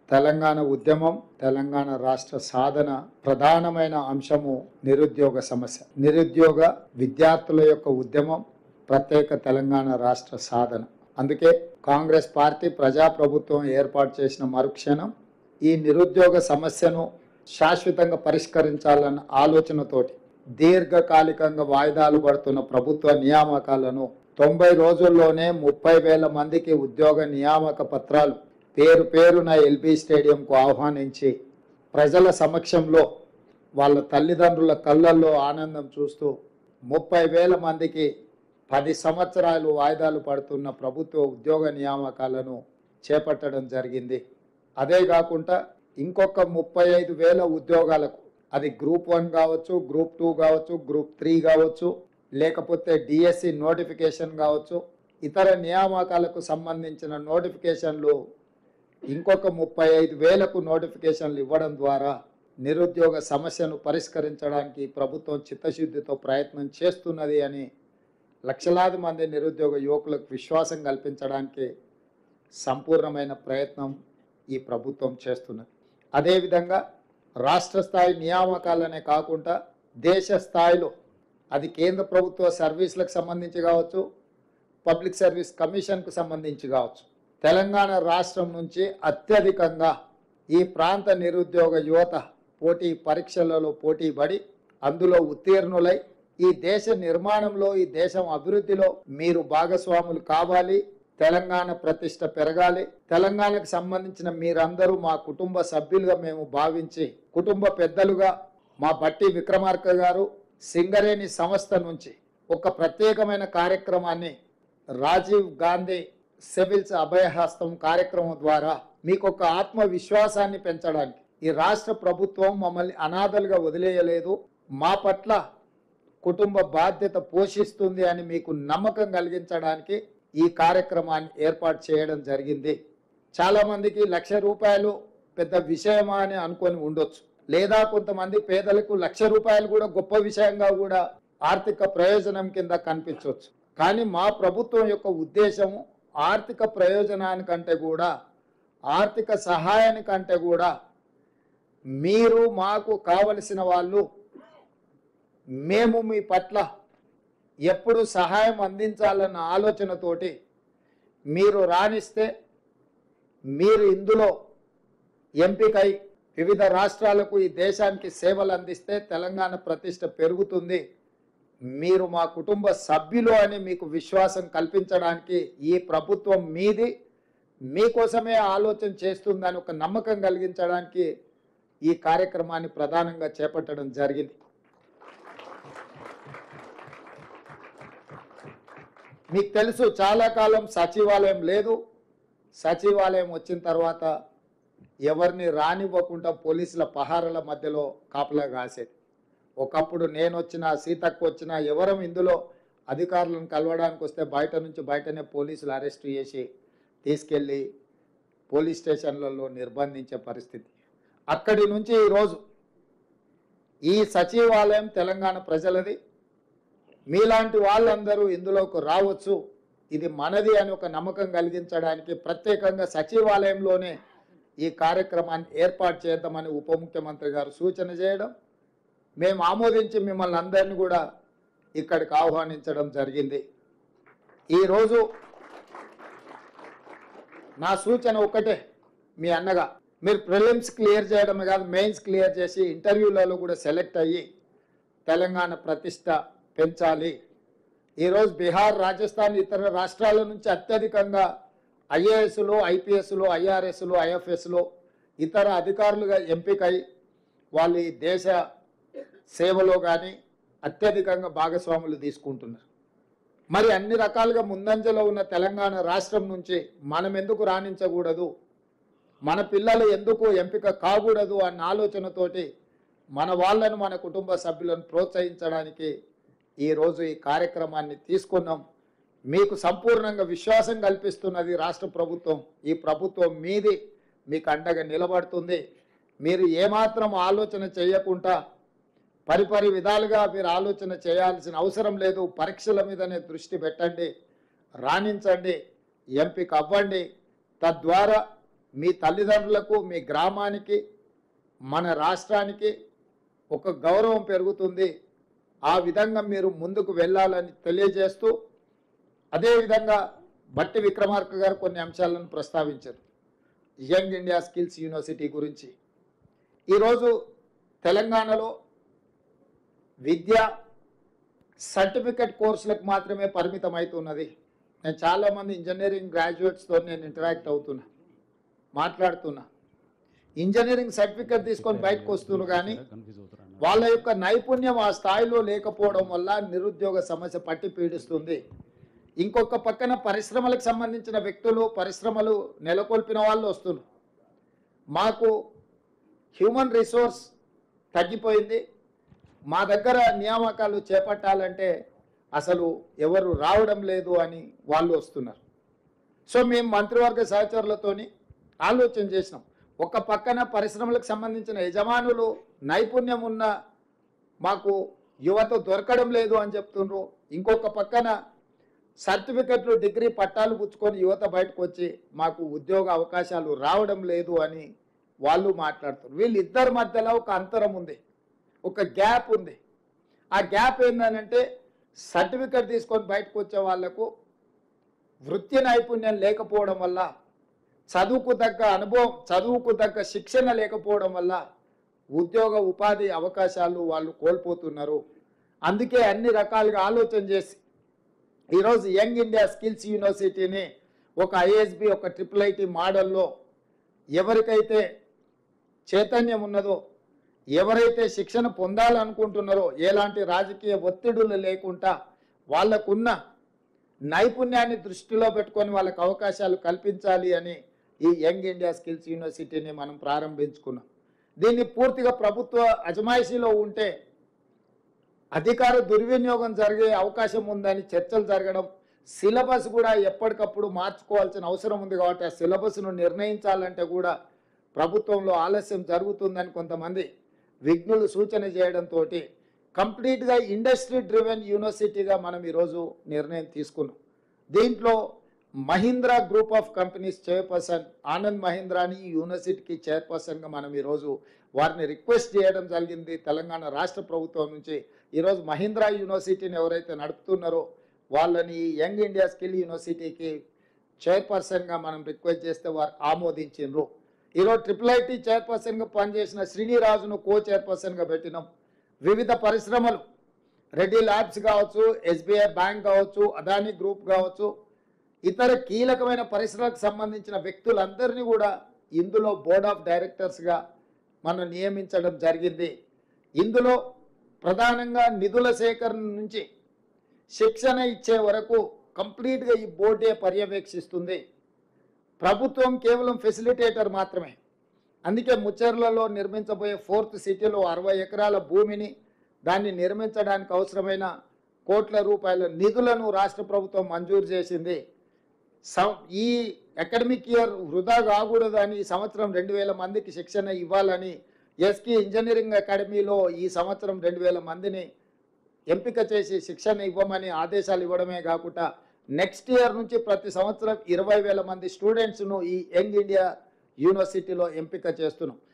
తెలంగాణ ఉద్యమం, తెలంగాణ రాష్ట్ర సాధన ప్రధానమైన అంశము నిరుద్యోగ సమస్య. నిరుద్యోగ విద్యార్థుల యొక్క ఉద్యమం, ప్రత్యేక తెలంగాణ రాష్ట్ర సాధన. అందుకే కాంగ్రెస్ పార్టీ ప్రజాప్రభుత్వం ఏర్పాటు చేసిన మరుక్షణం ఈ నిరుద్యోగ సమస్యను శాశ్వతంగా పరిష్కరించాలన్న ఆలోచనతోటి దీర్ఘకాలికంగా వాయిదాలు పడుతున్న ప్రభుత్వ నియామకాలను 90 రోజుల్లోనే 30,000 మందికి ఉద్యోగ నియామక పత్రాలు పేరున ఎల్బీ స్టేడియంకు ఆహ్వానించి ప్రజల సమక్షంలో వాళ్ళ తల్లిదండ్రుల కళ్ళల్లో ఆనందం చూస్తూ 30,000 మందికి 10 సంవత్సరాలు వాయిదాలు పడుతున్న ప్రభుత్వ ఉద్యోగ నియామకాలను చేపట్టడం జరిగింది. అదే కాకుండా ఇంకొక 35,000 ఉద్యోగాలకు, అది గ్రూప్ 1 కావచ్చు, గ్రూప్ 2 కావచ్చు, గ్రూప్ 3 కావచ్చు, లేకపోతే డిఎస్సి నోటిఫికేషన్ కావచ్చు, ఇతర నియామకాలకు సంబంధించిన నోటిఫికేషన్లు ఇంకొక 35,000కు నోటిఫికేషన్లు ఇవ్వడం ద్వారా నిరుద్యోగ సమస్యను పరిష్కరించడానికి ప్రభుత్వం చిత్తశుద్ధితో ప్రయత్నం చేస్తున్నది అని లక్షలాది మంది నిరుద్యోగ యువకులకు విశ్వాసం కల్పించడానికి సంపూర్ణమైన ప్రయత్నం ఈ ప్రభుత్వం చేస్తున్నది. అదేవిధంగా రాష్ట్ర స్థాయి నియామకాలనే కాకుండా దేశ స్థాయిలో, అది కేంద్ర ప్రభుత్వ సర్వీసులకు సంబంధించి కావచ్చు, పబ్లిక్ సర్వీస్ కమిషన్కు సంబంధించి కావచ్చు, తెలంగాణ రాష్ట్రం నుంచి అత్యధికంగా ఈ ప్రాంత నిరుద్యోగ యువత పోటీ పరీక్షలలో పోటీ పడి అందులో ఉత్తీర్ణులై ఈ దేశ నిర్మాణంలో, ఈ దేశం అభివృద్ధిలో మీరు భాగస్వాములు కావాలి, తెలంగాణ ప్రతిష్ట పెరగాలి, తెలంగాణకు సంబంధించిన మీరందరూ మా కుటుంబ సభ్యులుగా మేము భావించి, కుటుంబ పెద్దలుగా మా బట్టి విక్రమార్క గారు సింగరేణి సంస్థ నుంచి ఒక ప్రత్యేకమైన కార్యక్రమాన్ని రాజీవ్ గాంధీ సివిల్స్ అభయహస్తం కార్యక్రమం ద్వారా మీకు ఒక ఆత్మవిశ్వాసాన్ని పెంచడానికి, ఈ రాష్ట్ర ప్రభుత్వం మమ్మల్ని అనాథలుగా వదిలేయలేదు, మా పట్ల కుటుంబ బాధ్యత పోషిస్తుంది అని మీకు నమ్మకం కలిగించడానికి ఈ కార్యక్రమాన్ని ఏర్పాటు చేయడం జరిగింది. చాలామందికి ₹1,00,000 పెద్ద విషయమా అని అనుకొని ఉండొచ్చు, లేదా కొంతమంది పేదలకు ₹1,00,000 కూడా గొప్ప విషయంగా కూడా ఆర్థిక ప్రయోజనం కింద కనిపించవచ్చు. కానీ మా ప్రభుత్వం యొక్క ఉద్దేశము ఆర్థిక ప్రయోజనానికంటే కూడా, ఆర్థిక సహాయానికంటే కూడా మీరు మాకు కావలసిన వాళ్ళు, మేము మీ పట్ల ఎప్పుడు సహాయం అందించాలన్న ఆలోచనతోటి మీరు రాణిస్తే, మీరు ఇందులో ఎంపికై వివిధ రాష్ట్రాలకు, ఈ దేశానికి సేవలు అందిస్తే తెలంగాణ ప్రతిష్ట పెరుగుతుంది, మీరు మా కుటుంబ సభ్యులు అని మీకు విశ్వాసం కల్పించడానికి ఈ ప్రభుత్వం మీది, మీకోసమే ఆలోచన చేస్తుందని ఒక నమ్మకం కలిగించడానికి ఈ కార్యక్రమాన్ని ప్రధానంగా చేపట్టడం జరిగింది. మీకు తెలుసు, చాలా కాలం సచివాలయం లేదు. సచివాలయం వచ్చిన తర్వాత ఎవరిని రానివ్వకుండా పోలీసుల పహారాల మధ్యలో కాపలా కాసేది. ఒకప్పుడు నేను వచ్చినా, సీతక్క వచ్చినా, ఎవరం ఇందులో అధికారులను కలవడానికి వస్తే బయటనే పోలీసులు అరెస్ట్ చేసి తీసుకెళ్ళి పోలీస్ స్టేషన్లలో నిర్బంధించే పరిస్థితి. అక్కడి నుంచి ఈరోజు ఈ సచివాలయం తెలంగాణ ప్రజలది, మీలాంటి వాళ్ళందరూ ఇందులోకి రావచ్చు, ఇది మనది అని ఒక నమ్మకం కలిగించడానికి ప్రత్యేకంగా సచివాలయంలోనే ఈ కార్యక్రమాన్ని ఏర్పాటు చేద్దామని ఉప ముఖ్యమంత్రి గారు సూచన చేయడం, మేము ఆమోదించి మిమ్మల్ని అందరినీ కూడా ఇక్కడికి ఆహ్వానించడం జరిగింది. ఈరోజు నా సూచన ఒకటే, మీ అన్నగా మీరు ప్రిలిమ్స్ క్లియర్ చేయడమే కాదు, మెయిన్స్ క్లియర్ చేసి ఇంటర్వ్యూలలో కూడా సెలెక్ట్ అయ్యి తెలంగాణ ప్రతిష్ట పెంచాలి. ఈరోజు బీహార్, రాజస్థాన్, ఇతర రాష్ట్రాల నుంచి అత్యధికంగా ఐఏఎస్లు, ఐపీఎస్లు, ఐఆర్ఎస్లు, ఐఎఫ్ఎస్లు, ఇతర అధికారులుగా ఎంపికై వాళ్ళు ఈ దేశ సేవలో కానీ అత్యధికంగా భాగస్వాములు తీసుకుంటున్నారు. మరి అన్ని రకాలుగా ముందంజలో ఉన్న తెలంగాణ రాష్ట్రం నుంచి మనం ఎందుకు రాణించకూడదు, మన పిల్లలు ఎందుకు ఎంపిక కాకూడదు అన్న ఆలోచనతోటి మన వాళ్ళను, మన కుటుంబ సభ్యులను ప్రోత్సహించడానికి ఈరోజు ఈ కార్యక్రమాన్ని తీసుకున్నాం. మీకు సంపూర్ణంగా విశ్వాసం కల్పిస్తున్నది రాష్ట్ర ప్రభుత్వం. ఈ ప్రభుత్వం మీది, మీకు అండగా నిలబడుతుంది. మీరు ఏమాత్రం ఆలోచన చేయకుండా పరిపరి విధాలుగా మీరు ఆలోచన చేయాల్సిన అవసరం లేదు. పరీక్షల మీదనే దృష్టి పెట్టండి, రాణించండి, ఎంపిక అవ్వండి. తద్వారా మీ తల్లిదండ్రులకు, మీ గ్రామానికి, మన రాష్ట్రానికి ఒక గౌరవం పెరుగుతుంది. ఆ విధంగా మీరు ముందుకు వెళ్ళాలని తెలియజేస్తూ, అదేవిధంగా బట్టి విక్రమార్క గారు కొన్ని అంశాలను ప్రస్తావించారు. యంగ్ ఇండియా స్కిల్స్ యూనివర్సిటీ గురించి. ఈరోజు తెలంగాణలో విద్య సర్టిఫికెట్ కోర్సులకు మాత్రమే పరిమితం అవుతున్నది. నేను చాలామంది ఇంజనీరింగ్ గ్రాడ్యుయేట్స్తో నేను ఇంటరాక్ట్ అవుతున్నా, మాట్లాడుతున్నా. ఇంజనీరింగ్ సర్టిఫికెట్ తీసుకొని బయటకు వస్తున్నారు, కానీ వాళ్ళ యొక్క నైపుణ్యం ఆ స్థాయిలో లేకపోవడం వల్ల నిరుద్యోగ సమస్య పట్టి పీడిస్తుంది. ఇంకొక పక్కన పరిశ్రమలకు సంబంధించిన వ్యక్తులు, పరిశ్రమలు నెలకొల్పిన వాళ్ళు వస్తున్నారు. మాకు హ్యూమన్ రిసోర్స్ తగ్గిపోయింది, మా దగ్గర నియామకాలు చేపట్టాలంటే అసలు ఎవరు రావడం లేదు అని వాళ్ళు వస్తున్నారు. సో మేము మంత్రివర్గ సహచరులతోని ఆలోచన చేసినాం. ఒక పక్కన పరిశ్రమలకు సంబంధించిన యజమానులు నైపుణ్యం ఉన్న మాకు యువత దొరకడం లేదు అని చెప్తున్నారు. ఇంకొక పక్కన సర్టిఫికెట్లు, డిగ్రీ పట్టాలు పుచ్చుకొని యువత బయటకు వచ్చి మాకు ఉద్యోగ అవకాశాలు రావడం లేదు అని వాళ్ళు మాట్లాడుతున్నారు. వీళ్ళిద్దరి మధ్యలో ఒక అంతరం ఉంది, ఒక గ్యాప్ ఉంది. ఆ గ్యాప్ ఏంటంటే సర్టిఫికెట్ తీసుకొని బయటకు వచ్చే వాళ్లకు వృత్తి నైపుణ్యం లేకపోవడం వల్ల, చదువుకు తగ్గ అనుభవం, చదువుకు తగ్గ శిక్షణ లేకపోవడం వల్ల ఉద్యోగ ఉపాధి అవకాశాలు వాళ్ళు కోల్పోతున్నారు. అందుకే అన్ని రకాలుగా ఆలోచన చేసి ఈరోజు యంగ్ ఇండియా స్కిల్స్ యూనివర్సిటీని ఒక ఐఎస్బి, ఒక IIIT మోడల్లో ఎవరికైతే చైతన్యం ఉన్నదో, ఎవరైతే శిక్షణ పొందాలనుకుంటున్నారో, ఎలాంటి రాజకీయ ఒత్తిడులు లేకుండా వాళ్ళకున్న నైపుణ్యాన్ని దృష్టిలో పెట్టుకొని వాళ్ళకు అవకాశాలు కల్పించాలి అని ఈ యంగ్ ఇండియా స్కిల్స్ యూనివర్సిటీని మనం ప్రారంభించుకున్నాం. దీన్ని పూర్తిగా ప్రభుత్వ అజమాయిషీలో ఉంటే అధికార దుర్వినియోగం జరిగే అవకాశం ఉందని చర్చలు జరగడం, సిలబస్ కూడా ఎప్పటికప్పుడు మార్చుకోవాల్సిన అవసరం ఉంది. కాబట్టి ఆ సిలబస్ను నిర్ణయించాలంటే కూడా ప్రభుత్వంలో ఆలస్యం జరుగుతుందని కొంతమంది విఘ్నులు సూచన చేయడంతో కంప్లీట్గా ఇండస్ట్రీ డ్రివెన్ యూనివర్సిటీగా మనం ఈరోజు నిర్ణయం తీసుకున్నాం. దీంట్లో Mahindra group of companies chairperson Anand మహీంద్రాని ఈ యూనివర్సిటీకి చైర్పర్సన్గా మనం ఈరోజు వారిని రిక్వెస్ట్ చేయడం జరిగింది. తెలంగాణ రాష్ట్ర ప్రభుత్వం నుంచి ఈరోజు మహీంద్రా యూనివర్సిటీని ఎవరైతే నడుపుతున్నారో వాళ్ళని యంగ్ ఇండియా స్కిల్ యూనివర్సిటీకి చైర్పర్సన్గా మనం రిక్వెస్ట్ చేస్తే వారు ఆమోదించారు. ఈరోజు IIIT చైర్పర్సన్గా పనిచేసిన శ్రీనిరాజును కో చైర్పర్సన్గా పెట్టినాం. వివిధ పరిశ్రమలు, రెడ్డి ల్యాబ్స్ కావచ్చు, SBI బ్యాంక్ కావచ్చు, అదానీ గ్రూప్ కావచ్చు, ఇతర కీలకమైన పరిశ్రమలకు సంబంధించిన వ్యక్తులందరినీ కూడా ఇందులో బోర్డ్ ఆఫ్ డైరెక్టర్స్గా మనం నియమించడం జరిగింది. ఇందులో ప్రధానంగా నిధుల సేకరణ నుంచి శిక్షణ ఇచ్చే వరకు కంప్లీట్గా ఈ బోర్డే పర్యవేక్షిస్తుంది. ప్రభుత్వం కేవలం ఫెసిలిటేటర్ మాత్రమే. అందుకే ముచ్చెర్లలో నిర్మించబోయే 4th సిటీలో 60 ఎకరాల భూమిని, దాన్ని నిర్మించడానికి అవసరమైన కోట్ల రూపాయల నిధులను రాష్ట్ర ప్రభుత్వం మంజూరు చేసింది. ఈ అకాడమిక్ ఇయర్ వృధా కాకూడదని ఈ సంవత్సరం 2000 మందికి శిక్షణ ఇవ్వాలని ఎస్కి ఇంజనీరింగ్ అకాడమీలో ఈ సంవత్సరం 2000 మందిని ఎంపిక చేసి శిక్షణ ఇవ్వమని ఆదేశాలు ఇవ్వడమే కాకుండా నెక్స్ట్ ఇయర్ నుంచి ప్రతి సంవత్సరం 20,000 మంది స్టూడెంట్స్ను ఈ యంగ్ ఇండియా యూనివర్సిటీలో ఎంపిక చేస్తున్నాం.